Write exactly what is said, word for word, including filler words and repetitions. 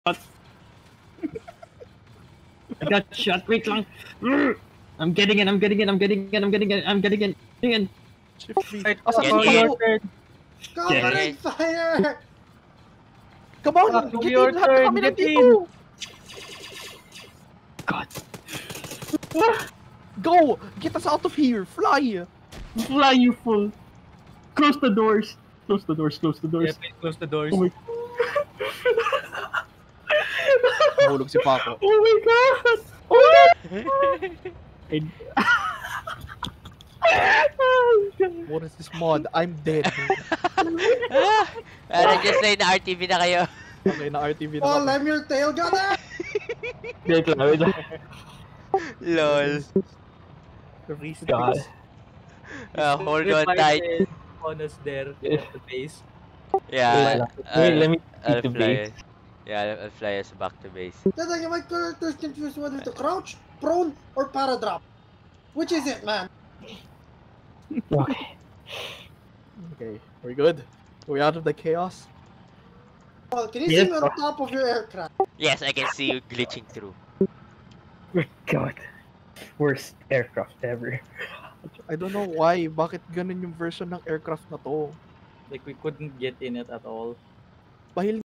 I got shot. Wait lang. I'm getting in. I'm getting in. I'm getting in. I'm getting in. I'm getting in. Getting in. Right, Asa get your in. turn. Covering fire! Come on, Asa get your in. Lahat na turn. kami Get nandito. in. God. Go! Get us out of here. Fly. Fly, you fool. Close the doors. Close the doors. Close the Yeah, doors. please close the doors. Oh my. Nahulog si Paco. Oh my god. Oh my god. I- Oh, God. What is this mod? I'm dead. Ano, just say na R T V na kayo. Okay, na R T V na Oh, kami. I'm your tail gunner! Wait lang, wait lang. Lol. Rest in God. peace. Uh, hold on tight. On us there Yeah. at the base. Yeah, Wait, I'll, let me I'll see the fly base. us. Yeah, I'll, I'll fly us back to base. That's like my character's confused whether to crouch, prone, or paradrop. Which is it, man? Okay. Okay, we're good. Are we out of the chaos? Well, can you Yes, see me on bro. top of your aircraft? Yes, I can see you glitching through. God. Worst aircraft ever. I don't know why. Bakit ganun yung version ng aircraft na to? Like we couldn't get in it at all. Bahil